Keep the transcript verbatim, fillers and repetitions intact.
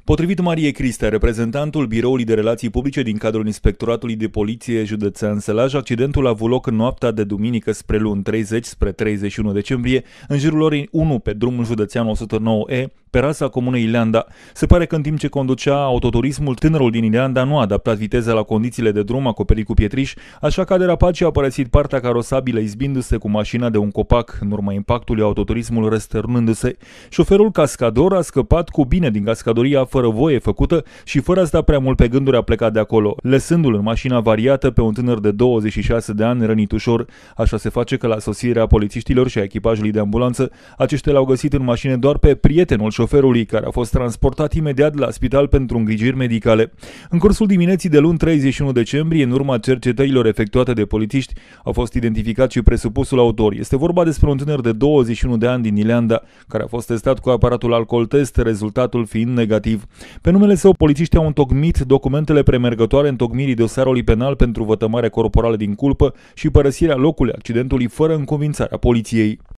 Potrivit Mariei Cristea, reprezentantul Biroului de Relații Publice din cadrul Inspectoratului de Poliție Județean Sălaj, accidentul a avut loc în noaptea de duminică spre luni treizeci spre treizeci și unu decembrie, în jurul orei unu pe drumul județean o sută nouă E, pe rasa comunei Ileanda. Se pare că în timp ce conducea autoturismul, tânărul din Ileanda nu a adaptat viteza la condițiile de drum acoperit cu pietriș, așa că a derapat și a părăsit partea carosabilă izbindu-se cu mașina de un copac. În urma impactului, autoturismul răstărnându-se. Șoferul cascador a scăpat cu bine din cascadoria fără voie făcută și fără a sta prea mult pe gânduri a plecat de acolo, lăsându-l în mașina variată pe un tânăr de douăzeci și șase de ani rănit ușor. Așa se face că la sosirea polițiștilor și a echipajului de ambulanță, aceștia l-au găsit în mașină doar pe prietenul șoferului, care a fost transportat imediat la spital pentru îngrijiri medicale. În cursul dimineții de luni treizeci și unu decembrie, în urma cercetărilor efectuate de polițiști, a fost identificat și presupusul autor. Este vorba despre un tânăr de douăzeci și unu de ani din Ileanda, care a fost testat cu aparatul alcool test, rezultatul fiind negativ. Pe numele său, polițiștii au întocmit documentele premergătoare întocmirii dosarului penal pentru vătămare corporală din culpă și părăsirea locului accidentului fără încuvințarea poliției.